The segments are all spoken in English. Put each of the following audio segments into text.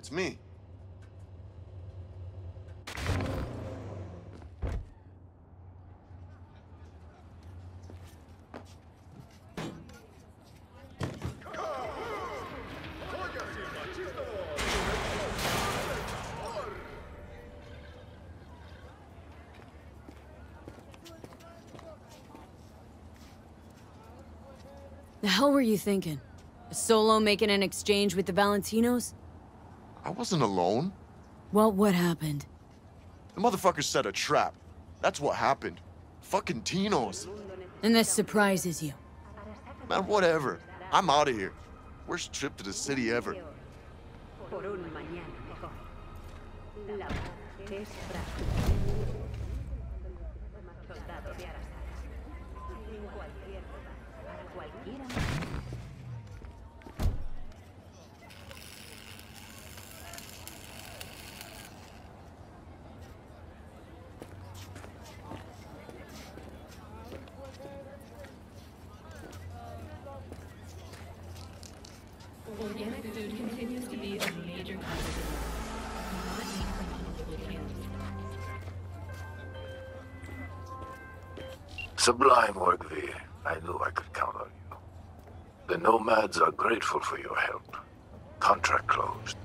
It's me. The hell were you thinking? A Solo making an exchange with the Valentinos? I wasn't alone. Well, what happened? The motherfucker set a trap. That's what happened. Fucking Tinos. And this surprises you? Man, whatever. I'm out of here. Worst trip to the city ever. Organic food continues to be a major concern. Not eat from unlabeled cans. Sublime work, V. I knew I could count on you. The Nomads are grateful for your help. Contract closed.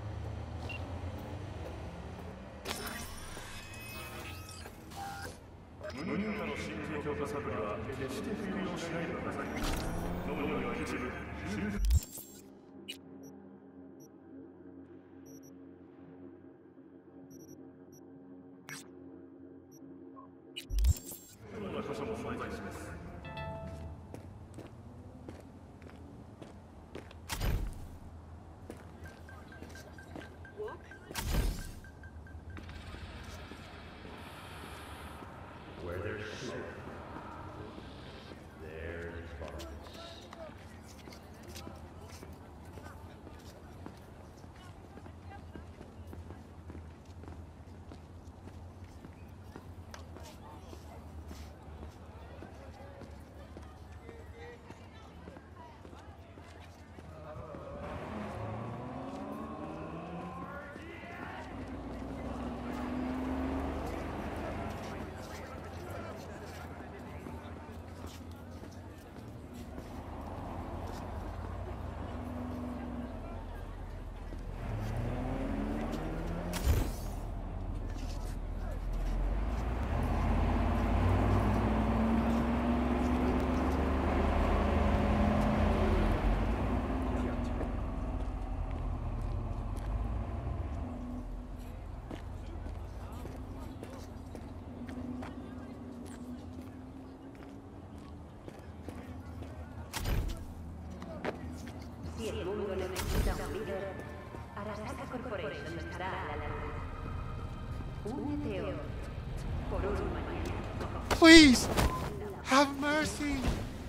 Si el mundo necesita un líder, Arasaka Corporation estará a la luz. Únete hoy por un mañana. Please! Have mercy!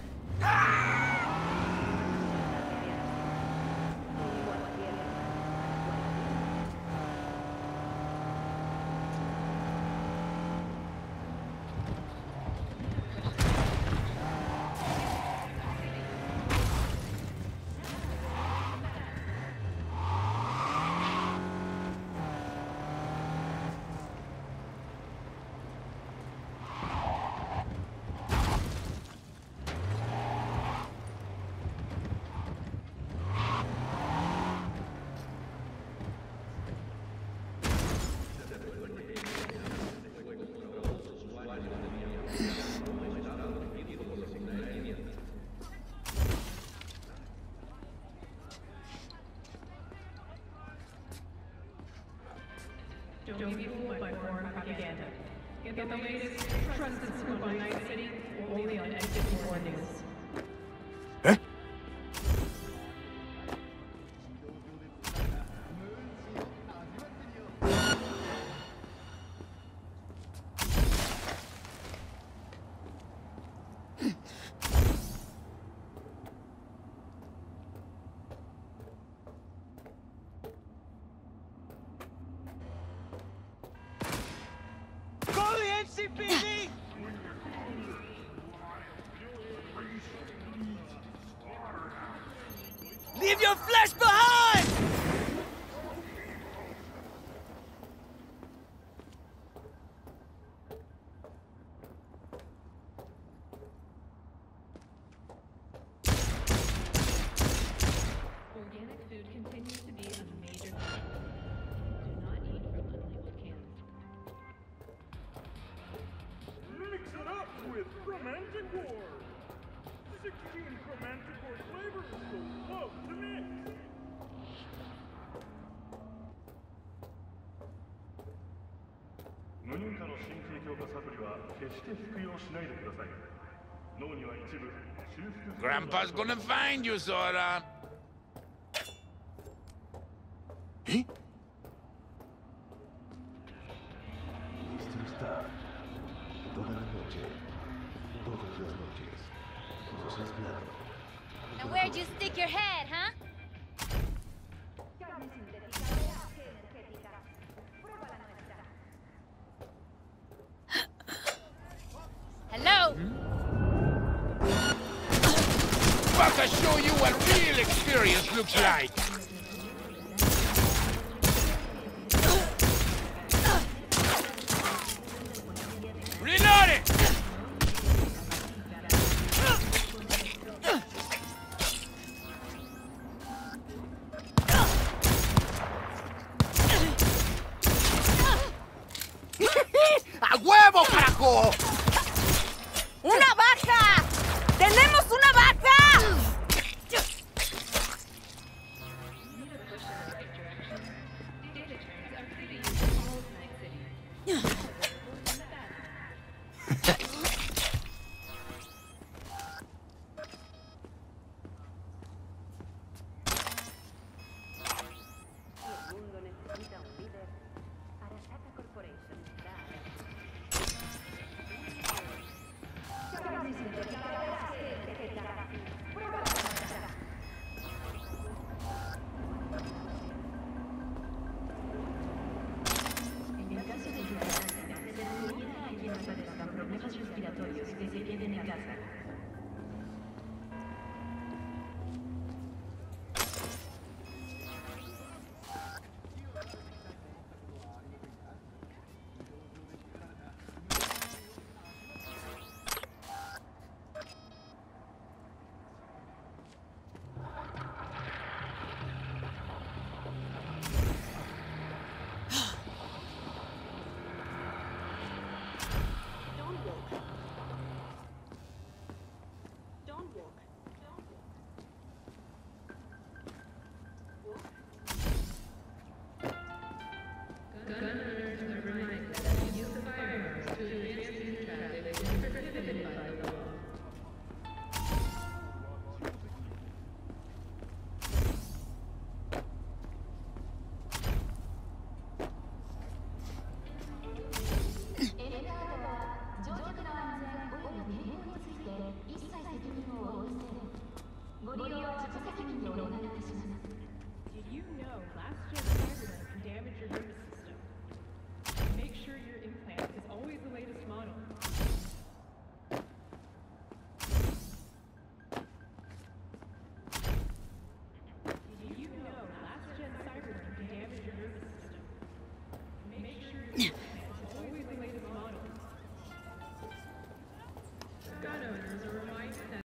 Don't be fooled by foreign propaganda. Get the latest, trusted scoop on Night City, only on Exit 4 News. Leave your flesh behind! with Chromanticore. 16 Chromanticore flavors you'll love to mix. 無認可の神経強化サプリは決して服用しないでください。脳には一部修復。 Grandpa's gonna find you, Zora. Eh? Mr. Stark, buenas noches. Todas las noches. Los esclavos. Now where'd you stick your head, huh? Carne sintética de H energética. Prueba la nuestra. Hello? Fucker, show you what real experience looks like. Reloading! ¡A huevo, carajo! ¡Una vaca! ¡Tenemos una vaca! El mundo necesita un líder. Arasaka Corporation está a la Carne sintética de H energética. Prueba la nuestra. En el caso de lluvia ácida, se recomienda a quienes padezcan problemas respiratorios que se queden en casa. Gun owners are reminded that the use of firearms to advance through traffic is prohibited by the law. Did you know last-gen Cyberdyne can damage your nervous system? Make sure your implant is always the latest model. Did you know last-gen Cyberdyne can damage your nervous system? Make sure your implant is always the latest model. Gun owners are